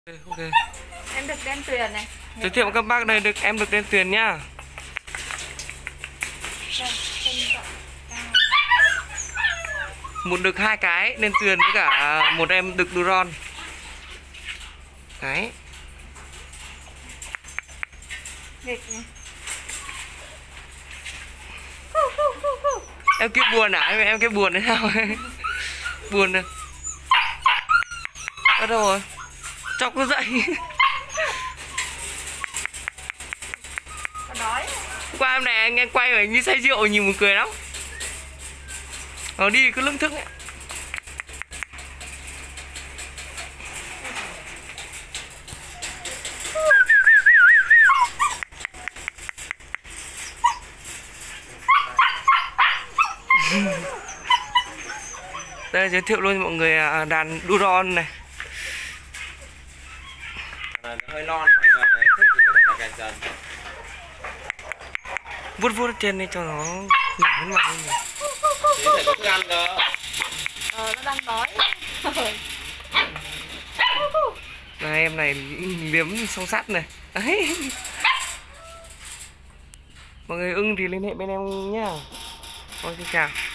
Ok. Em được đen tuyền này. Giới thiệu với các bác đây em được đen tuyền nhá. Một đực 2 cái đen tuyền với cả một em đực Duron. Đấy. Nghịch này. Em kia buồn à? Em kia buồn đấy sao? Buồn rồi. Ở đâu rồi? Chọc nó dậy. Có đói. Qua em này anh em quay phải như say rượu nhìn một cười lắm. Nó đi cứ lưng thức ấy. Đây giới thiệu luôn cho mọi người đàn Duron này. Nó hơi lon, mọi người thích thì có thể là gạt dần. Vuốt vuốt ở trên đây cho nó nhỏ hơn mặt hơn. Thì phải có thức ăn cơ. Nó đang đói. Này em này liếm song sắt này. Đấy. Mọi người ưng thì liên hệ bên em nhá. Xin chào.